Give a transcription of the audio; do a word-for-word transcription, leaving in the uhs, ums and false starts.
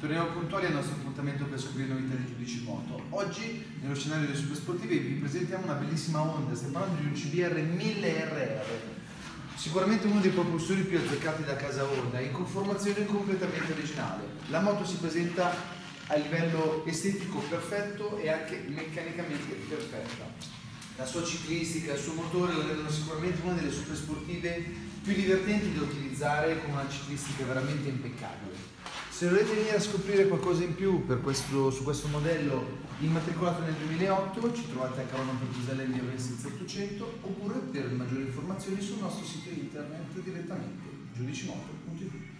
Torniamo puntuali al nostro appuntamento per scoprire novità di Giudici Moto. Oggi, nello scenario delle supersportive, vi presentiamo una bellissima Honda. Stiamo parlando di un C B R mille R R. Sicuramente uno dei propulsori più azzeccati da casa Honda, in conformazione completamente originale. La moto si presenta a livello estetico perfetto e anche meccanicamente perfetta. La sua ciclistica e il suo motore lo rendono sicuramente una delle supersportive più divertenti da utilizzare, con una ciclistica veramente impeccabile. Se volete venire a scoprire qualcosa in più per questo, su questo modello immatricolato nel duemilaotto, ci trovate a Carono Petrusella in via Venezia ottocento, oppure per maggiori informazioni sul nostro sito internet direttamente giudicimoto punto it.